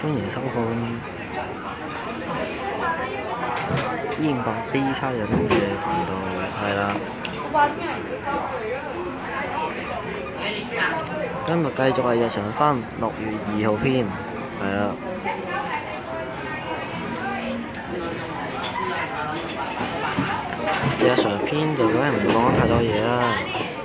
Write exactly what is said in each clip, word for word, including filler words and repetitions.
歡迎收看英國 D 差人嘅頻道，係啦。今日繼續係日常番六月二號篇，係啦。日常篇就梗係唔會講太多嘢啦。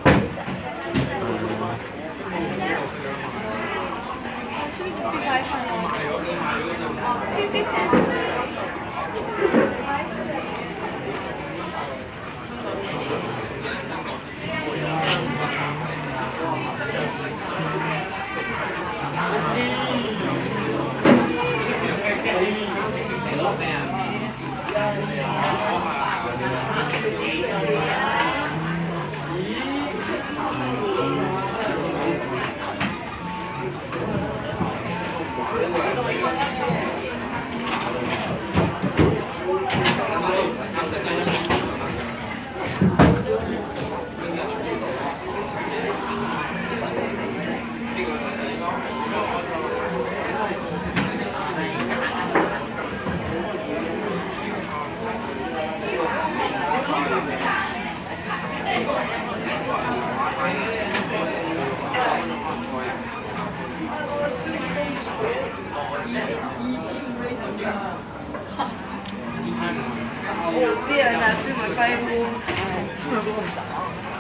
我知啊，但係書咪雞烏，書咪嗰個唔雜。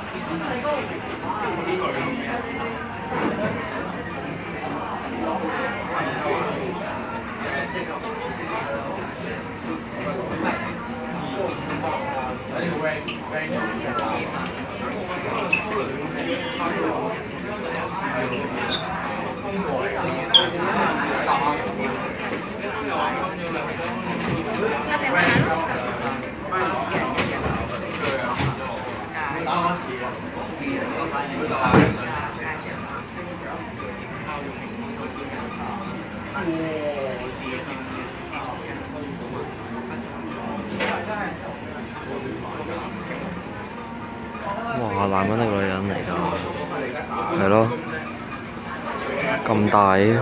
哇！男人定女人嚟㗎？係咯，咁大嘅。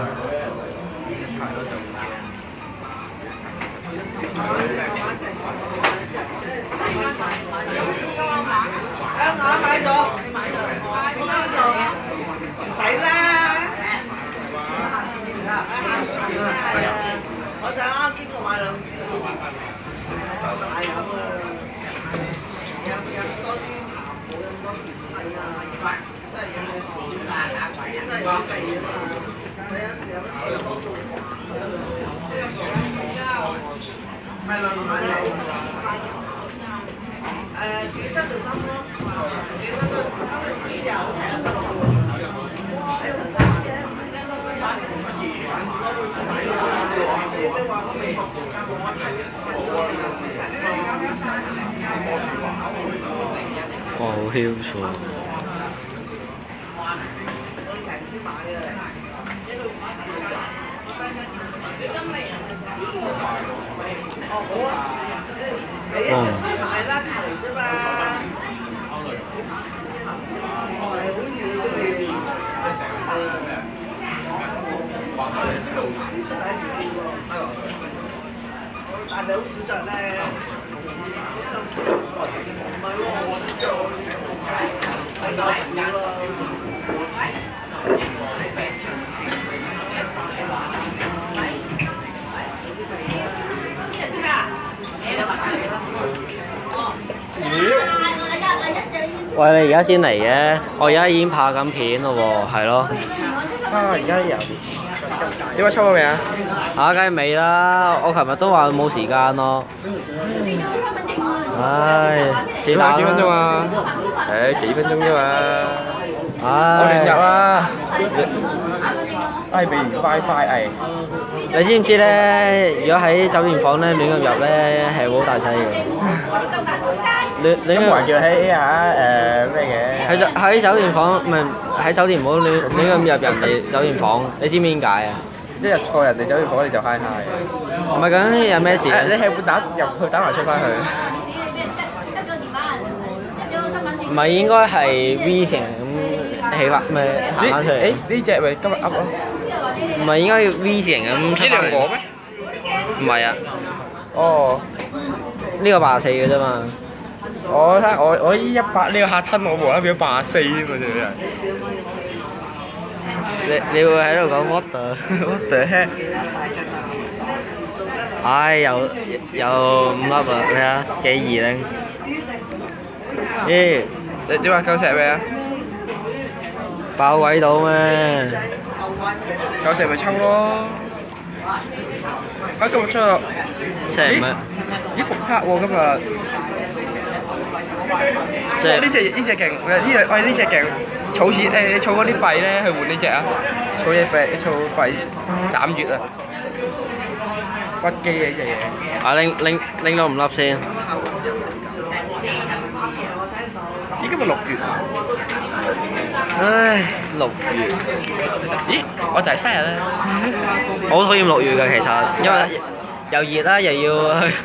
我買咗，唔使啦。我就啱啱經過買兩支，大飲啊！飲飲多啲茶，冇飲多啲係啊，都係飲啲都係飲味啊嘛。所以飲買兩買兩。誒幾多就三咯，幾多都啱啱幾有係啊，喺長沙嘅，你話我美國做家務，我七日一做哇！好囂喎。 我平先買啊！哦好啊。你一齊出買啦，隔離啫嘛。我係好遠出嚟。出嚟喺前邊喎。但係好少着咧。唔係喎，我着比較少咯。 喂，你而家先嚟嘅，我而家已經拍緊片咯喎，係咯。 啊！而家有點解抽咗未啊？ 嚇，梗係未啦！我琴日都話冇時間咯。唉，是但啦。 幾分鐘啊？誒，幾分鐘啫嘛。 唉。 我連入啦。唉，俾唔 WiFi 誒。 你知唔知咧？如果喺酒店房咧亂咁入咧係會好大劑嘅。亂亂咁還叫喺嚇誒咩嘅？ 喺酒喺酒店房唔係喺酒店唔好亂亂咁入人哋酒店房，你知唔知點解啊？ 一入錯人哋酒店房你就嗨嗨嘅。 唔係咁有咩事誒，你咧？ 係會打入去打埋出翻去？ 唔係應該係 V 型咁起翻咪行翻出嚟？ 誒呢只咪今日 up 咯。 唔唔係應該要 V 字形咁出呢翻嚟？ 兩個咩？ 唔係啊， 哦， 呢個八十四嘅啫嘛。 我睇我我依一百呢個嚇親我無啦啦變咗八十四喎真係。 你你會喺度講 what the What the heck？ 唉，有有五粒啊！你睇下幾易拎。咦？ 你點話夠石未啊？ 爆鬼到咩？ 夠石咪抽咯。啊！今日出咗。 石唔係咦復刻喎今日。 石呢隻呢隻勁，呢隻喂呢隻勁。儲錢誒，你儲嗰啲幣咧去換呢隻啊！儲嘢幣，儲幣斬月啊！屈機啊！呢隻嘢。 啊拎拎拎到五粒先。 咦？今日六月。 唉，六月。 咦？我就係生日啦。 我好討厭六月㗎，其實，因為又熱啦，又要去。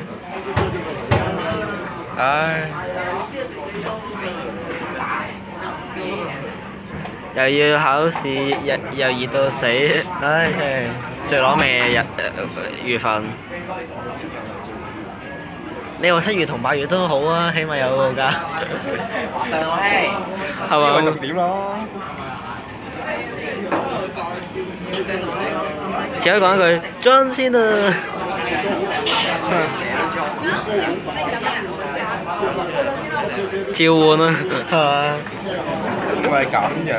唉。 又要考試，又又熱到死，唉，真係最攞命嘅日月份。你話七月同八月都好啊，起碼有個假。係嘛？ 重點咯。 只可以講一句，張先啊！召喚啊，係嘛？ 因為咁樣。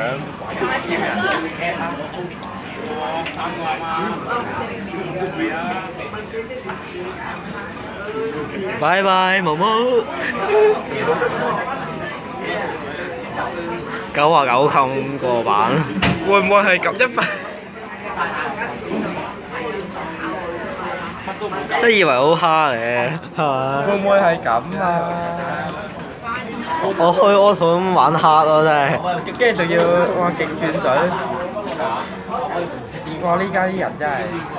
拜拜，毛毛。九啊九冚過版。 會唔會係咁一百？ 真係以為好蝦嚟，係嘛？ 會唔會係咁啊？ 我開 auto 咁玩黑咯，真係。 跟住仲要哇極轉嘴，哇！呢家啲人真係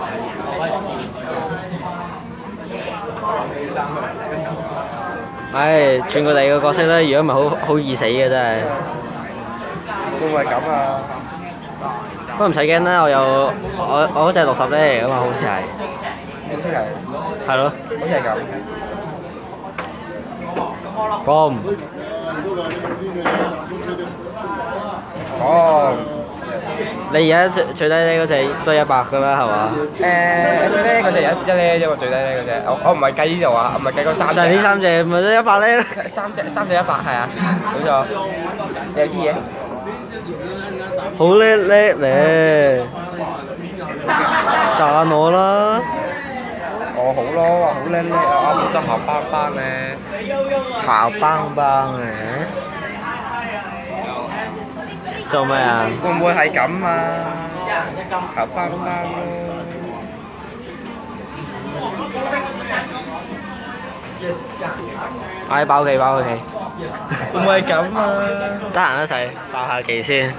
唉，轉個第二個角色咧，如果唔係好好易死嘅真係。 會唔會係咁啊？ 不過唔使驚啦，我有我我嗰隻六十咧，咁啊好似係。 好似係。 係咯。 好似係咁。 咁。 哦。 你而家最最低呢嗰隻都一百㗎啦，係嘛？ 誒最低嗰隻一一咧啫喎，最低咧嗰隻，我我唔係計呢度啊，唔係計嗰三隻。 就係呢三隻，咪得一百咧。 三隻三隻一百係啊，冇錯。你有啲嘢？ 好叻叻咧！讚我啦！ 我好咯，好叻叻啊！啱啱執校班班咧。 校班班嘅。做咩啊？ 會唔會係咁啊？校班班咯。 嗌爆佢爆佢。 會唔會係咁啊？ 得閒一齊爆下技先。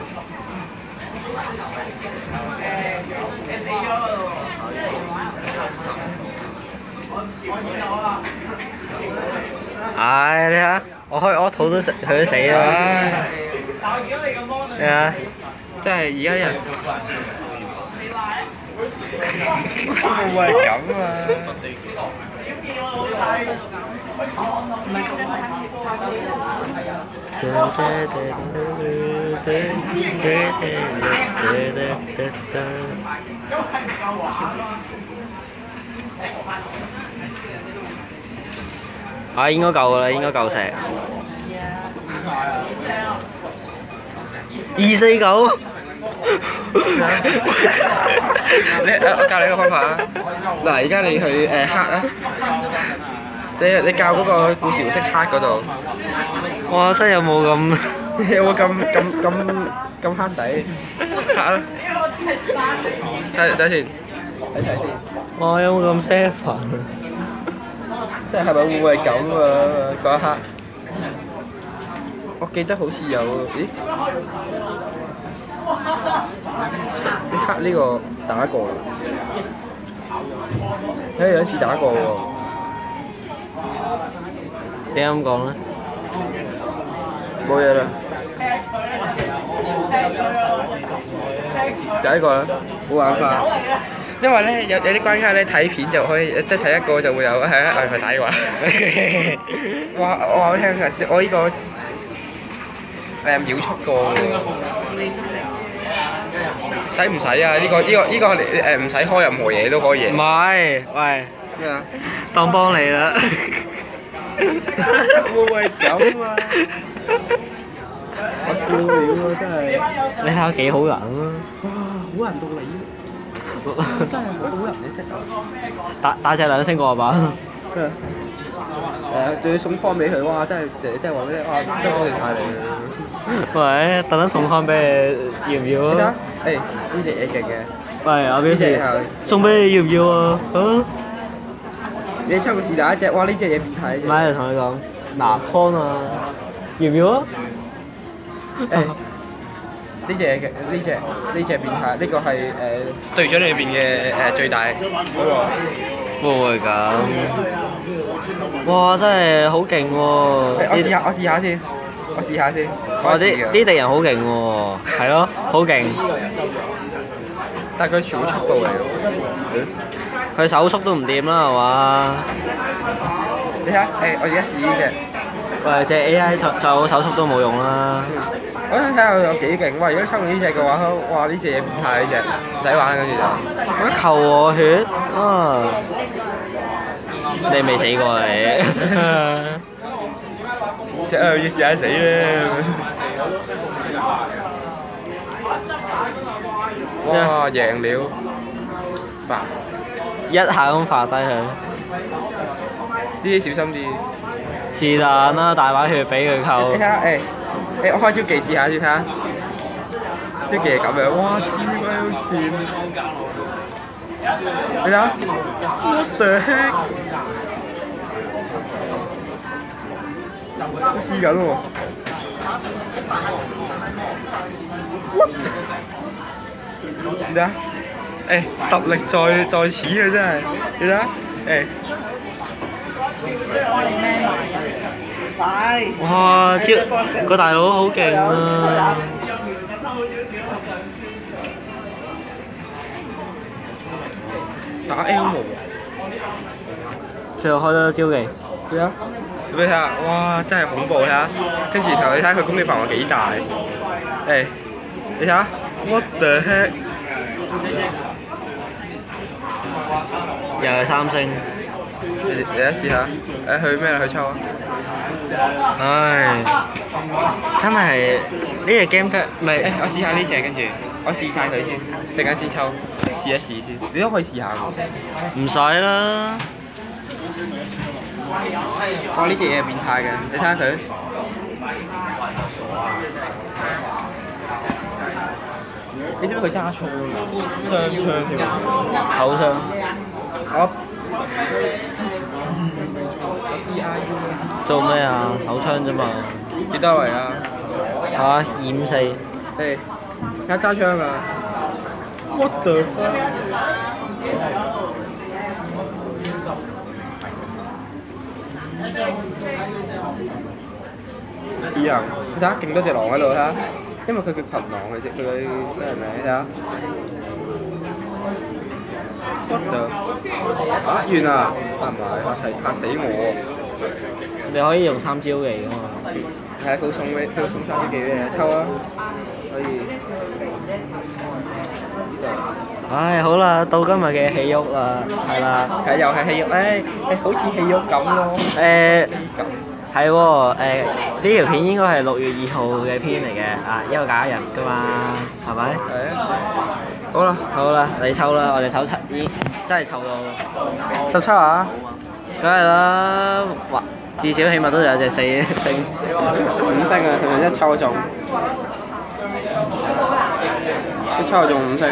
唉，你睇下，我開 auto 都死，佢都死啦。係啊， 真係而家人會唔會係咁啊？ 啊，應該夠㗎啦，應該夠食。二四九。 你誒，我教你個方法啊！嗱，而家你去誒黑啊，你你教嗰個故事模式黑嗰度。 哇！真係有冇咁？ 有冇咁咁咁咁黑仔？黑啊！睇睇先，睇睇先。 哇！有冇咁 seven？ 即係係咪會唔會係咁啊？嗰一刻，我記得好似有，咦？你黑呢個打過，誒有一次打過喎。 點解咁講咧？ 冇嘢啦。 就一個啦，冇辦法。因為咧有有啲關卡咧睇片就可以，即係睇一個就會有係啊，係打電話。哇！我我聽佢我呢個誒秒速過喎，使唔使啊？呢個呢個呢個誒唔使開任何嘢都可以。 唔係，喂， 咩啊？ 當幫你啦。 會唔會咁啊？我笑了喎，真係。 你睇下幾好人啊！ 哇！好人到你。真係好好人，你識啊！ 大大隻兩星過吧？ 誒，仲要送康俾佢，哇！真係誒，真係話俾你，哇！真係多謝晒你。 喂，特登送康俾你，要唔要你睇下啊？， 誒呢隻嘢勁嘅， 喂，我表呢隻示係送俾你，要唔要啊？啊？ 你抽個是但一隻，哇！呢隻嘢變態唔係，同你講，嗱康啊，要唔要啊？ 誒。呢隻嘢嘅呢隻呢隻變態，呢個係誒隊長裏邊嘅誒最大嗰個。 會唔會咁？哇！真係好勁喎！ 我試下，我試下先，我試下先。 哇！啲啲敵人好勁喎，係咯，好勁。 但係佢全部速度嚟喎。 佢手速都唔掂啦，係嘛？ 你睇下，誒我而家試呢隻。 喂，隻 A I 再再好手速都冇用啦。 我想睇下佢有幾勁。哇！如果抽中呢隻嘅話，哇！呢隻嘢變態呢隻，唔使玩跟住就。 我扣我血啊！你未死過你？ 誒要試下死咧！哇！贏了，發一下咁發低佢。 呢啲小心啲。 是但啦，大把血俾佢扣你睇。下誒誒，我開招技試下先睇下。招技係咁樣，哇！黐鬼好線。你睇下，what the heck？試緊喎。what？你睇下，誒實力在在此嘅真係，你睇下，誒。 哇！招個大佬好勁啊！ 打 L 模， 最後開咗招技。 對啊，你睇下，哇！真係恐怖睇下，跟住然後你睇下佢攻擊範圍幾大，誒，你睇下 ，what the heck？ 又係三星。 你你一試下，誒去咩去抽啊？ 唉，真係呢隻 game 嘅咪誒，我試下呢隻，跟住我試晒佢先，陣間先抽，試一試先。你都可以試下喎。 唔使啦。 哇！呢隻嘢係變態嘅，你睇下佢。你知唔知佢揸槍㗎？雙槍添， 手槍。 我做咩啊？手槍啫嘛。 幾多位啊？ 嚇，二五四。 誒，而家揸槍啊！What the fuck？啲人，你睇下勁多隻狼喺度睇下，因為佢叫群狼嘅啫，佢嗰啲咩名你睇下。What the？啊完啊！啊唔係，嚇死嚇死我喎！ 你可以用三招技㗎嘛。 係啊，佢送俾佢送三招技俾你，抽啊！可以。 唉，好啦，到今日嘅戲肉啦，係啦。 係又係戲肉，誒誒好似戲肉咁咯。 誒咁。 係喎，誒呢條片應該係六月二號嘅片嚟嘅，啊一個假日㗎嘛，係咪？ 係啊。好啦， 好啦，你抽啦，我哋抽七，咦，真係抽到十七啊！ 梗係啦，或至少起碼都有隻四星， 五星啊，佢一抽中，一抽中五星。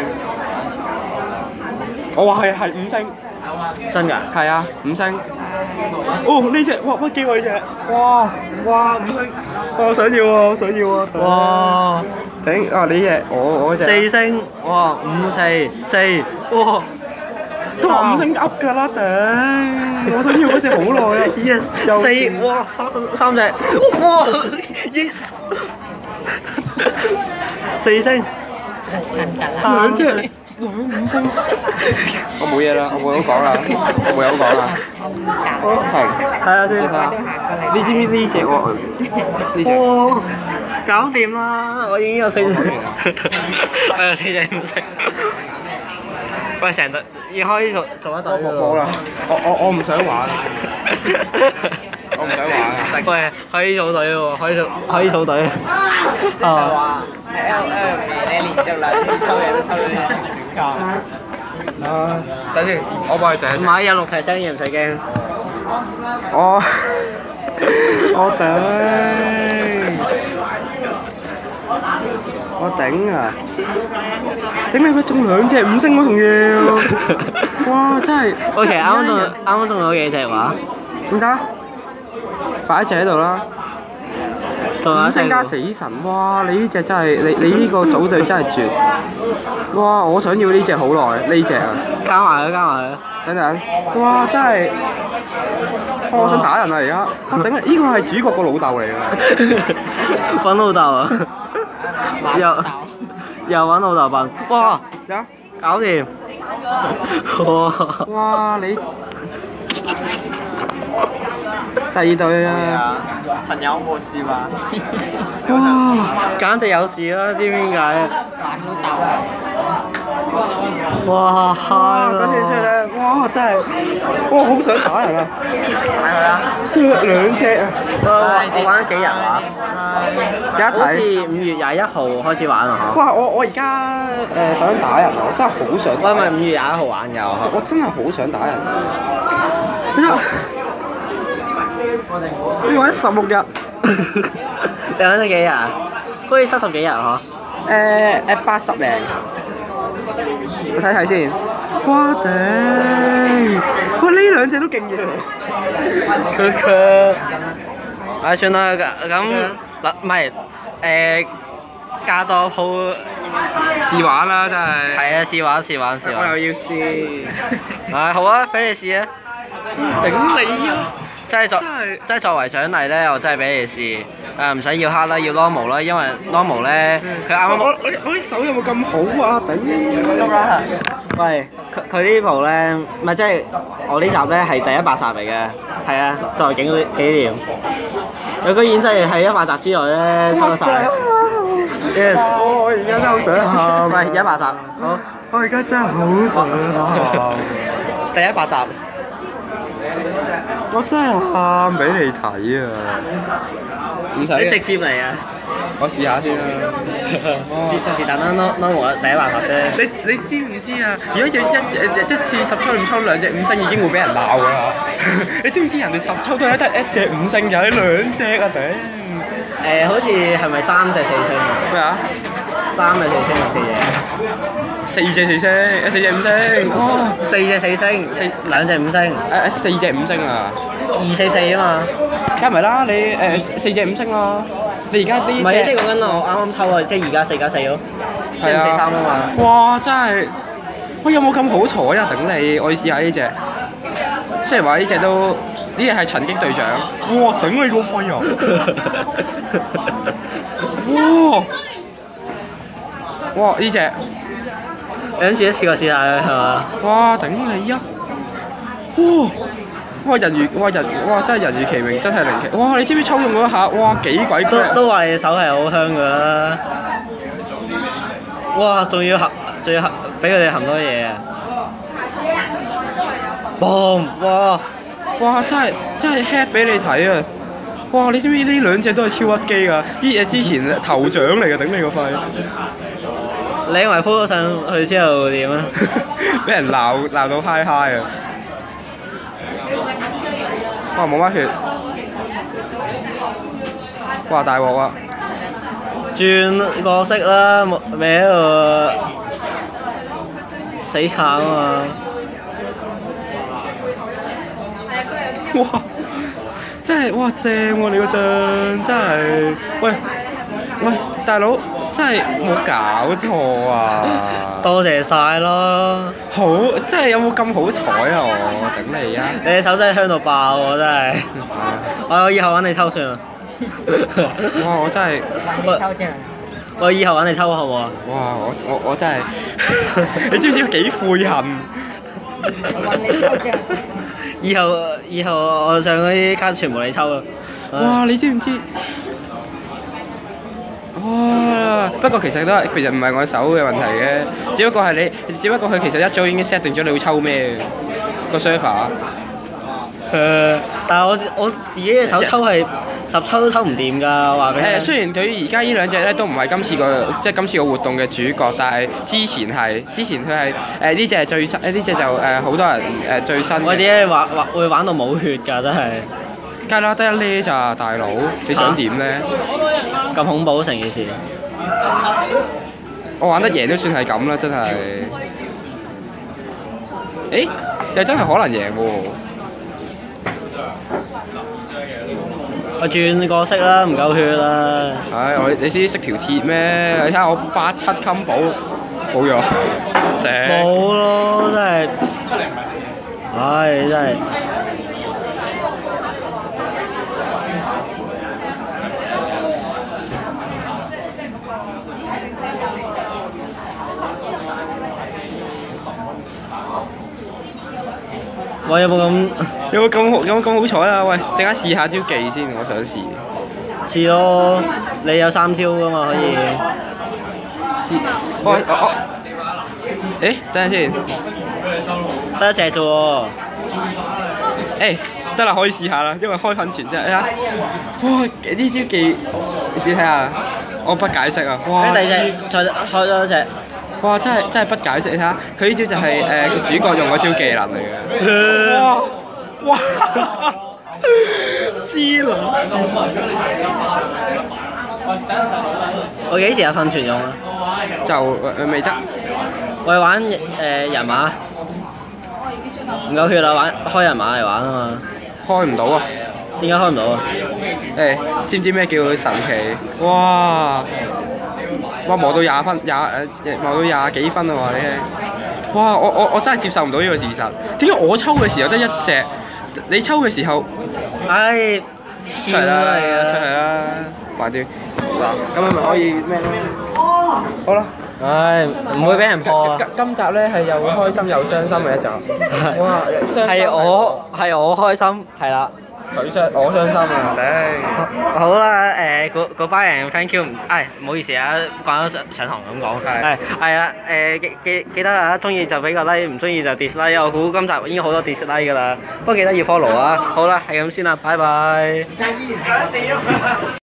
我話係係五星， 真㗎？ 係啊，五星。哦，呢隻哇乜機位隻？哇哇五星，我想要啊！我想要啊！ 哇！ 頂啊！你隻我我隻四星，哇五四四，哇！ 都話五星噏㗎啦頂！我想要嗰隻好耐啊 ！Yes， 四哇三三隻，哇 Yes， 四星， 兩隻兩五星，我冇嘢啦，我冇嘢講啦，我冇嘢講啦。停， 睇下先。 睇下，你知唔知呢只我？呢隻哇！搞掂啦，我已經有四隻，我有四隻五星。喂，成隊已經可以做做一隊冇冇啦，我我我唔想玩，我唔想玩啊！ 喂，可以組隊喎，可以組可以組隊。哦。 喺 L L 入面咧，連續兩次抽嘢都抽到啲選項。 啊，等先，我幫你整一整。 買有六 percent 嘅唔使驚。 我我頂，我頂啊！頂你佢中兩隻五星嗰仲要，哇！真係。 O K，啱啱中啱啱中咗幾隻話？ 點解？擺一隻喺度啦。五仲有一隻星加死神，哇！你呢隻真係，你你呢個組隊真係絕，哇！我想要呢隻好耐，呢隻啊， 加埋佢，加埋佢。 等等，哇！真係，哇我想打人啊而家，啊頂啊！呢個係主角個老豆嚟㗎， 揾老豆啊！又又揾老豆笨，哇！ 有， 搞掂！哇！ 哇你第二隊啊！ 朋友冇事嘛？ 哇！ 簡直有事啦！知唔知點解啊？哇！ 哇！跟住出嚟咧，哇！真係，哇！好想打人啊！ 睇佢啦。 削兩隻啊！ 我我玩咗幾日啊？好似有一睇。 五月廿一號開始玩啊！ 哇！我我而家誒想打人啊！我真係好想打我係咪人。 五月廿一號玩㗎？ 我真係好想打人啊！你睇，你玩十六日， 你玩咗幾日啊？好似七十幾日嗬？ 誒誒八十零，我睇睇先。哇頂！哇呢兩隻都勁嘢。 佢佢，唉算啦，咁咁嗱唔係誒加多鋪試玩啦，真係。 係啊，試玩試玩試玩。 我又要試。 係好啊，俾你試啊！ 頂你啊！ 即係作真係即係作為獎勵咧，我真係俾你試。誒唔使要黑啦，要 normal 啦，因為 normal 咧佢啱啱。 我我我啲手有冇咁好啊？頂！ 喂，佢佢呢部咧，唔係即係我呢集咧係第一百集嚟嘅，係啊，作為紀紀念。佢居然真係喺一百集之內咧抽得晒。Yes。 我而家真係好想喊。 喂，一百集，好。 我而家真係好想喊。 第一百集。 我真係喊俾你睇啊！唔使你直接嚟啊！ 我試下先啦。 是是但單 no normal 第一百集啫。 你你知唔知啊？如果一一一次十抽唔抽兩隻五星已經會俾人鬧㗎啦。你知唔知人哋十抽都係得一隻五星，有你兩隻啊頂！ 誒，好似係咪三隻四星啊？ 咩啊？ 三隻四星定四隻？ 四隻四星，誒四隻五星，哇！ 四隻四星，四兩隻五星， 誒誒四隻五星啊！ 二四四啊嘛。 加埋啦，你誒四隻五星咯。你而家呢隻？ 唔係啊，即係講緊我啱啱抽啊，即係而家四加四咯，即係四三啊嘛。 哇！真係，喂有冇咁好彩啊？頂你！我要試下呢隻。雖然話呢隻都呢隻係陳擊隊長。哇！頂你個肺啊！哇！哇！呢隻。 你諗住一次過試下佢係嘛？ 哇！頂你啊！哇！哇！人如哇人哇真係人如其名，真係靈奇！哇！你知唔知抽中嗰一下？哇！幾鬼都 grab！ 都話你隻手係好香㗎啦。哇！仲要含，仲要含，俾佢哋含多嘢啊！boom！哇！ 哇！真係真係 head 俾你睇啊！哇！你知唔知呢兩隻都係超屈機㗎？啲嘢之前頭獎嚟㗎，頂你個肺！ 你認為鋪咗上去之後點啊？ 俾人鬧鬧到嗨嗨啊！哇！冇乜血！哇！大鑊啊！ 轉角色啦，冇咪喺度死慘啊嘛！ 哇！真係哇正喎、啊！你個仗真係，喂喂大佬真係冇搞錯啊！ 多謝晒咯！ 好真係有冇咁好彩啊！我頂你啊！ 你隻手真係香到爆喎！真係，我以後揾你抽算啦。 哇！我真係喂我以後揾你抽好唔好啊？ 哇！我我我真係，你知唔知幾悔恨？ 揾你抽啫。 以後以後我上嗰啲卡全部你抽啊！ 哇！你知唔知？哇！不過其實都係，其實唔係我手嘅問題嘅，只不過係你，只不過佢其實一早已經 set 定咗你會抽咩個 server。 誒，但係我我自己嘅手抽係十抽都抽唔掂㗎，話俾你誒， 聽。 雖然佢而家呢兩隻咧都唔係今次個即係今次個活動嘅主角，但係之前係之前佢係誒呢隻係最新，誒呢隻就誒好多人誒最新嘅。 我點解玩玩會玩到冇血㗎？真係梗係啦，得一呢咋大佬，你想點咧？ 咁恐怖成件事。 我玩得贏都算係咁啦，真係。誒，就真係可能贏喎。 我轉角色啦，唔夠血啦。 唉，我你知識條鐵咩？你睇下我八七襟寶冇用，頂。 冇咯，真係。唉，真係。我有冇咁？ 有冇咁好？有冇咁好彩啊？喂，陣間試下招技先，我想試。 試咯，你有三招噶嘛可以。 試。喂，我我。誒，等陣先。 得一隻啫喎。 誒，得啦，可以試下啦，因為開噴泉啫。啊！哇，呢招技，你睇下，我不解釋啊！哇！ 跟第二隻，再開多一隻。 哇！真係真係不解釋，你睇下，佢呢招就係誒個主角用嗰招技能嚟嘅。哇！哇！黐撚！ 我幾時有噴泉用啊？ 就誒未得。 我係玩誒人馬，唔夠血啦，玩開人馬嚟玩啊嘛。 開唔到啊！ 點解開唔到啊？ 誒，知唔知咩叫神奇？哇！哇磨到廿分，廿誒磨到廿幾分啊！話你聽，哇！我我我真係接受唔到呢個事實。點解我抽嘅時候得一隻，你抽嘅時候， 唉， 出嚟啦，出嚟啦，橫掂嗱，咁咪可以咩咯？好啦， 唉，唔會俾人破啊！ 今今集咧係又開心又傷心嘅一集。哇！ 係我係我開心，係啦。 佢傷，我傷心啊！頂。 好啦，誒嗰嗰班人 thank you，唉唔好意思啊，慣咗上上堂咁講，係係啦，誒記記記得啊，中意就俾個 like，唔中意就 dislike，我估今集已經好多 dislike 㗎啦，不過記得要 follow 啊，好啦，係咁先啦，拜拜。